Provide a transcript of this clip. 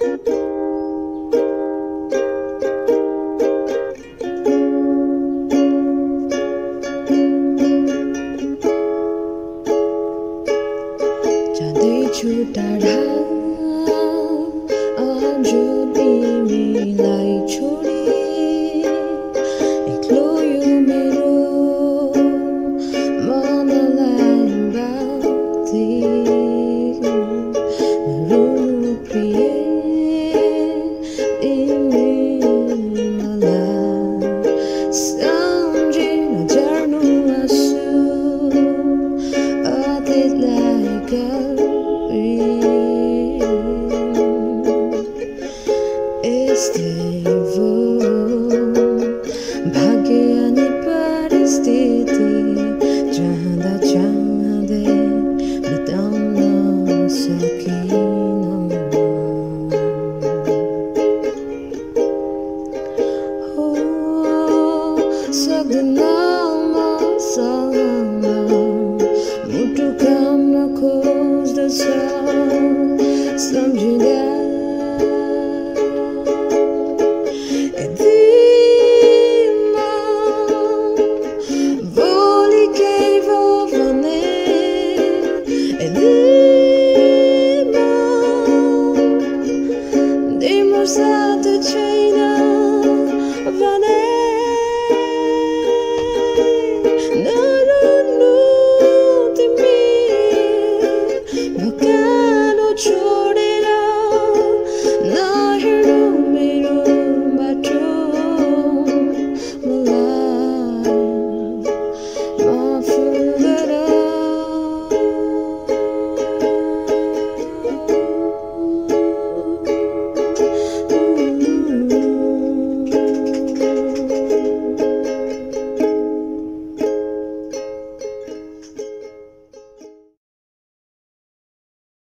जाँदैछु टाढा आज तिमीलाई छोडी एक्लो यो मेरो मनलाई बाँध्दै नरुनु प्रिय तिमी मलाई सम्झी नझर्नु आँसु अतीतलाई भाग्य अनि परिस्थिति चाहँदा चाहँदै बिताउन सकिनँ हो सक्दिन मसँग मुटु काम्न खोज्दछ सम्झिँदै